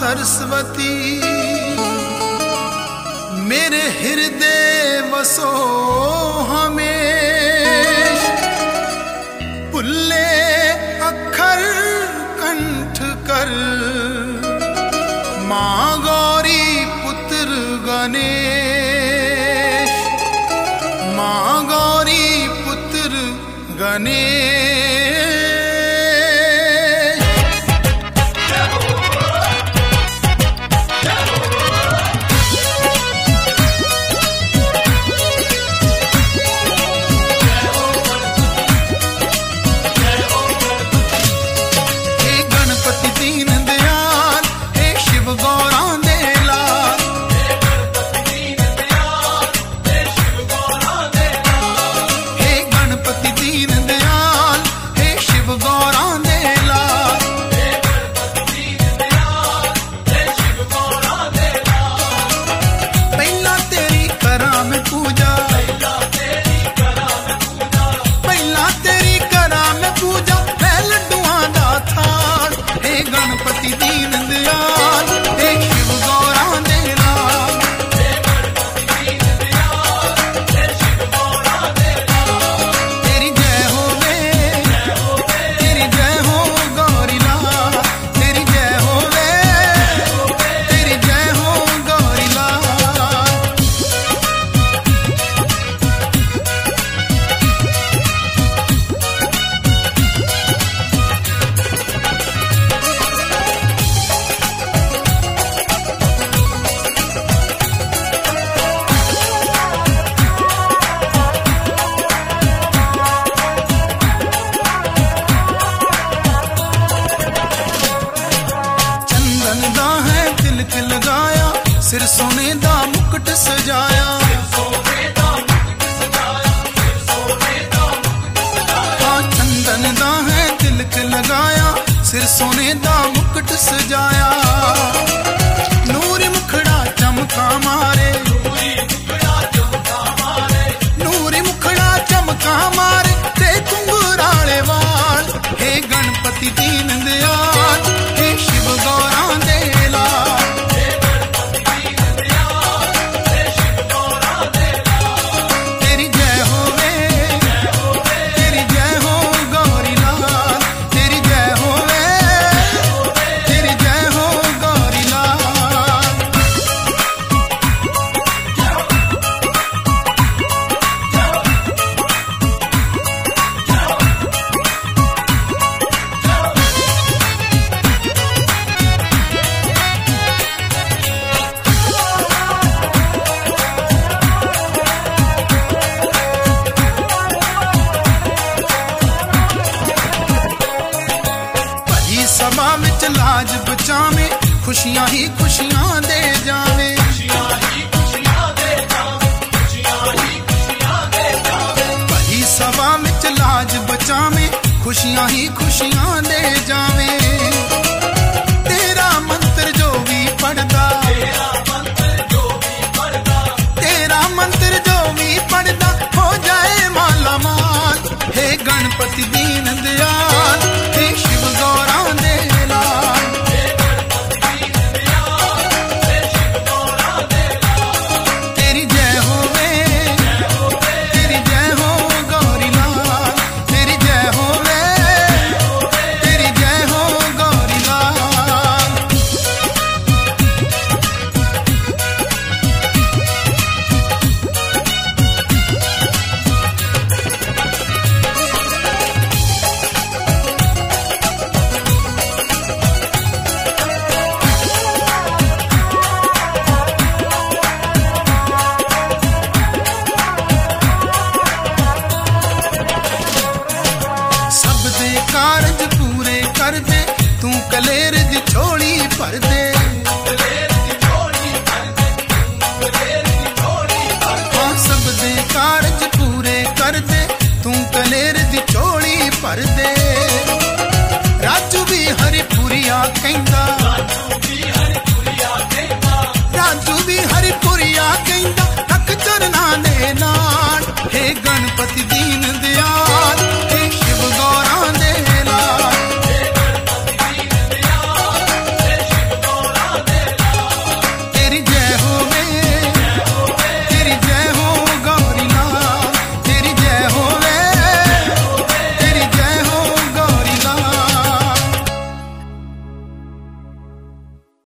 सरस्वती मेरे हृदय वसो हमेश, पुल्ले अक्षर कंठ कर माँ गौरी पुत्र गणेश, माँ गौरी पुत्र गणेश। सिर सोने दा मुकुट सजाया, हाँ चंदन दा है तिलक लगाया, सिर सोने दा मुकुट सजाया। नूर मुखड़ा चमका मारे, नूर मुखड़ा चमका मारे ते कुंगुराले वाल। हे गणपति दीन दयाल, हे शिव गौरा दे लाल। सभा विच लाज बचावे, खुशियां ही खुशियां दे जावे, भली सभा विच लाज बचावे, खुशियां ही खुशियां दे जावे। तेरा मंत्र जो भी पढ़दा, तेरा मंत्र जो भी पढ़दा हो जाए माला माल। हे गणपति दीन दयाल, हे शिव गौरा दे लाल। तेरी जय होवे, तेरी जय हो गौरी लाल, तेरी जय होवे, तेरी जय हो गौरी लाल। कारज पूरे कर दे, तू कलेर दी झोली भर दे, हाँ सब दे कारज पूरे कर दे, तू कलेर दी झोली भर दे। राजू भी हरिपुरिया कहंदा, राजू भी हरिपुरिया कहंदा, रख चरना दे नाल। हे गणपति दीन दयाल,